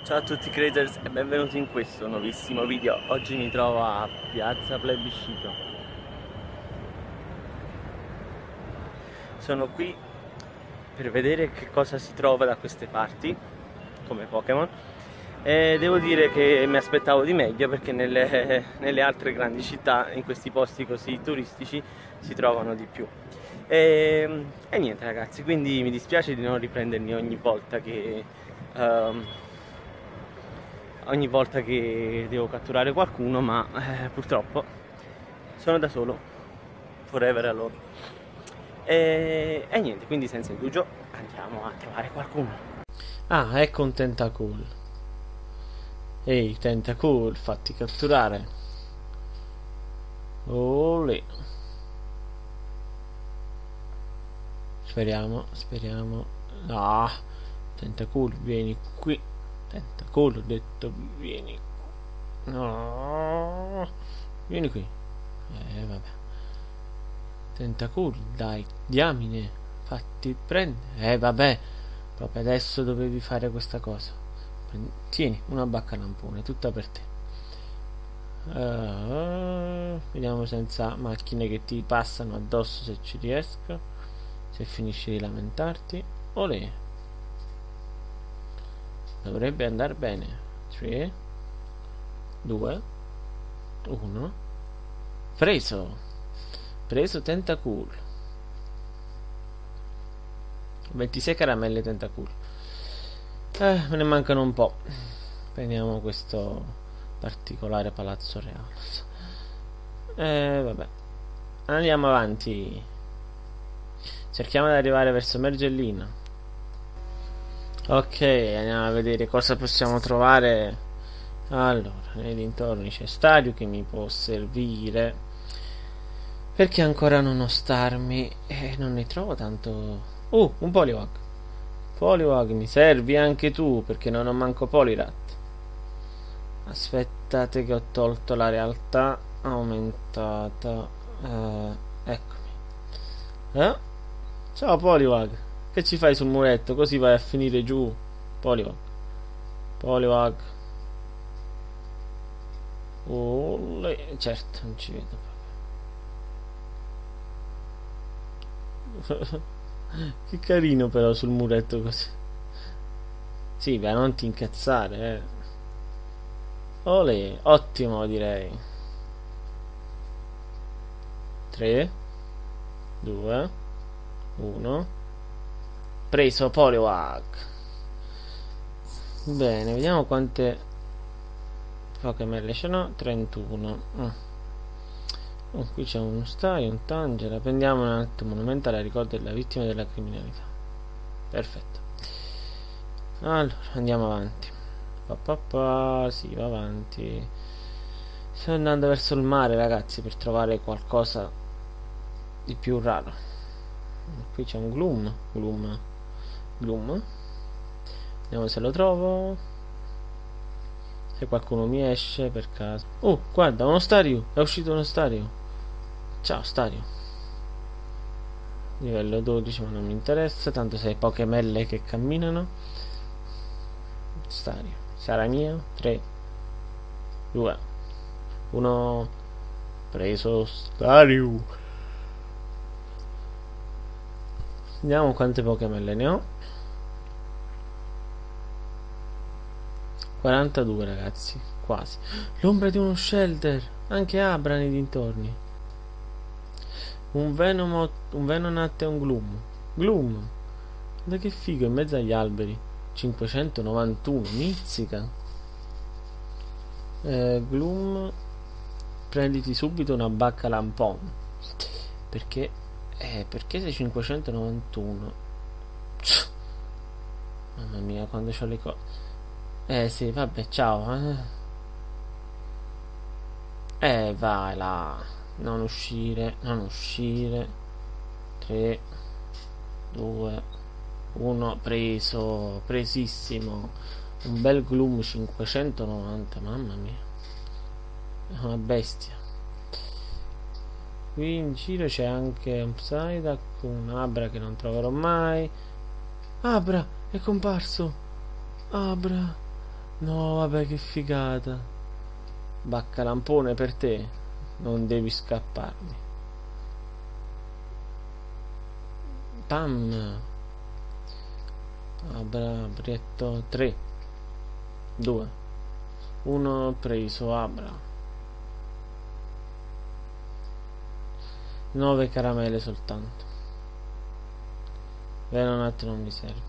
Ciao a tutti creators e benvenuti in questo nuovissimo video. Oggi mi trovo a Piazza Plebiscito. Sono qui per vedere che cosa si trova da queste parti come Pokémon e devo dire che mi aspettavo di meglio, perché nelle altre grandi città, in questi posti così turistici, si trovano di più. E niente ragazzi, quindi mi dispiace di non riprendermi ogni volta che devo catturare qualcuno, ma purtroppo sono da solo, forever alone. E niente, quindi senza indugio andiamo a trovare qualcuno. Ah, ecco un Tentacool. Ehi, Tentacool, fatti catturare. Olè. Speriamo. Ah, Tentacool, vieni qui. Tentacool, ho detto, vieni. No, vieni qui. Vabbè. Tentacool, dai, diamine, fatti prendere. Vabbè, proprio adesso dovevi fare questa cosa. Tieni, una baccalampone, tutta per te. Vediamo senza macchine che ti passano addosso, se ci riesco. Se finisci di lamentarti. Olè. Dovrebbe andare bene. 3, 2, 1. Preso Tentacool. 26 caramelle Tentacool. Me ne mancano un po'. Prendiamo questo particolare palazzo reale. Vabbè. Andiamo avanti. Cerchiamo di arrivare verso Mergellina. Ok, andiamo a vedere cosa possiamo trovare. Allora, nei dintorni c'è Stadio che mi può servire, perché ancora non ho starmi e non ne trovo tanto. Un Poliwag. Poliwag, mi servi anche tu, perché non ho manco Poliwrath. Aspettate che ho tolto la realtà aumentata. Eccomi. Ciao Poliwag. Che ci fai sul muretto? Così vai a finire giù. Poliwag. Certo, non ci vedo proprio. Che carino però sul muretto così. Sì, beh, non ti incazzare, Olè, ottimo direi. 3, 2, 1. Preso Poliwag. Bene, vediamo quante Pokémon ce n'ho. 31. Qui c'è un Stai, un Tangela. Prendiamo un atto monumentale a ricordo della vittima della criminalità. Perfetto. Allora, andiamo avanti. Sì, va avanti. Sto andando verso il mare, ragazzi, per trovare qualcosa di più raro. Qui c'è un Gloom. Vediamo se lo trovo. Se qualcuno mi esce per caso. Guarda, uno Staryu. È uscito uno Staryu. Ciao Staryu. Livello 12, ma non mi interessa, tanto sei Pokémelle che camminano. Staryu. Sarà mio. 3, 2, 1. Preso Staryu. Vediamo quante Pokémelle ne ho. 42 ragazzi, quasi. L'ombra di uno Shelter. Anche Abra nei dintorni. Un Venonat e un Gloom. Da che figo, in mezzo agli alberi. 591, mizzica. Gloom, prenditi subito una baccalampone. Perché sei 591? Mamma mia, quando c'ho le cose. Sì, vabbè, ciao. Vai là. Non uscire. 3, 2, 1. Presissimo. Un bel Gloom 590. Mamma mia, è una bestia. Qui in giro c'è anche un Psyduck, un Abra che non troverò mai. Abra è comparso. Abra, No, vabbè, che figata. Baccalampone per te. Non devi scapparmi. Pam. Abra, Brietto, 3, 2, 1, preso, Abra. 9 caramelle soltanto. Veronat non mi serve.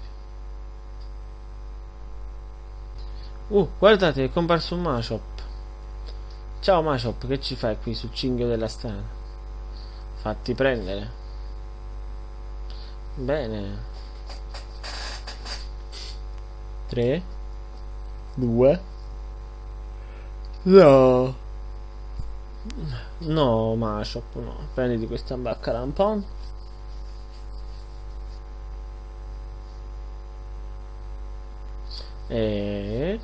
Guardate, è comparso un Machop. Ciao Machop, che ci fai qui sul cinghio della strada? Fatti prendere. Bene. 3, 2, no. No, Machop, no. Prenditi questa baccalampon. E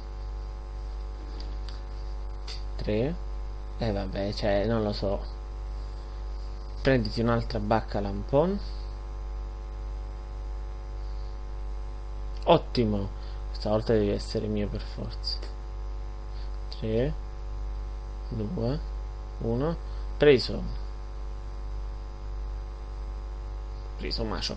3. Vabbè, cioè, non lo so. Prenditi un'altra baccalampon. Ottimo. Stavolta devi essere mio per forza. 3, 2, 1. Preso. Preso Machop.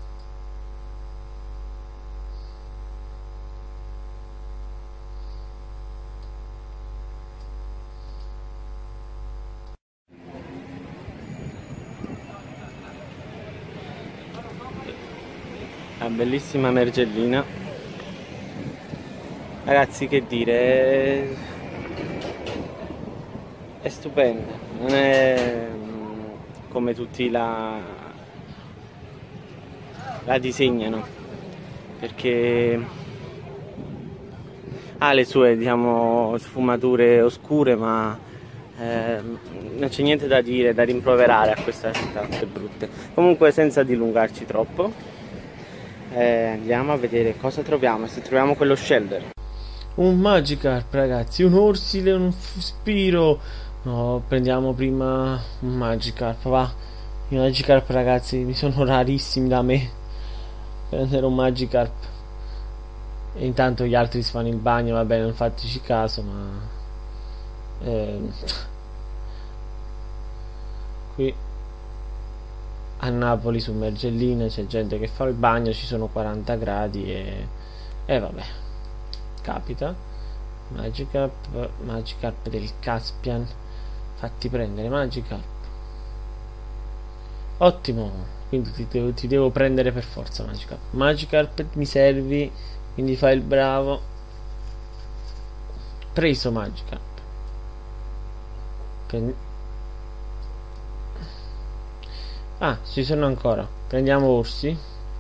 La bellissima mergellina. Ragazzi, che dire, è stupenda, non è come tutti la disegnano, perché ha le sue, diciamo, sfumature oscure, ma non c'è niente da dire, da rimproverare a questa città tutte brutte. Comunque, senza dilungarci troppo, andiamo a vedere cosa troviamo, se troviamo quello shelter. Un Magikarp, ragazzi, un Orsile, un Spiro. No, prendiamo prima un Magikarp, va. I Magikarp, ragazzi, mi sono rarissimi da me. Prendere un Magikarp. E intanto gli altri si fanno il bagno, vabbè, non fateci caso, ma qui a Napoli su Mergellina c'è gente che fa il bagno, ci sono 40 gradi e vabbè, capita. Magikarp del Caspian, fatti prendere Magikarp. Ottimo, quindi ti devo prendere per forza Magikarp. Magikarp, mi servi, quindi fai il bravo. Preso Magikarp. Ci sono ancora. Prendiamo Orsi.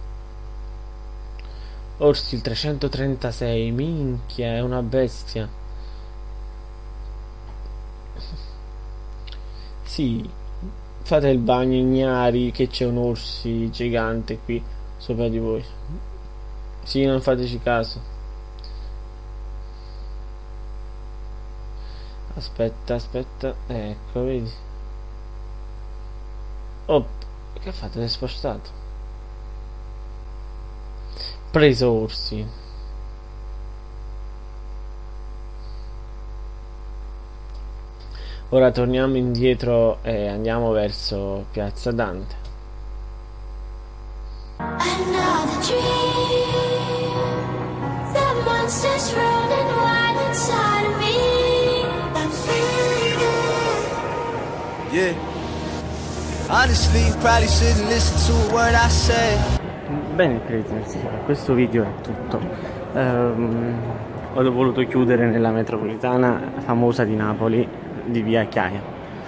Orsi il 336. Minchia, è una bestia. Sì, fate il bagno ignari che c'è un Orsi gigante qui sopra di voi. Sì, non fateci caso. Aspetta, ecco, vedi. Oh, che ha fatto? Si è spostato. Preso Orsi. Ora torniamo indietro e andiamo verso Piazza Dante. Yeah. Honestly, you probably shouldn't listen to a word I say. Bene, cretins, questo video è tutto. Ho voluto chiudere nella metropolitana famosa di Napoli di via Chiaia.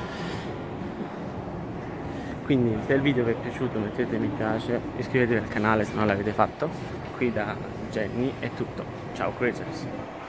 Quindi se il video vi è piaciuto mettete mi piace, iscrivetevi al canale se non l'avete fatto. Qui da Jenny è tutto. Ciao cretins.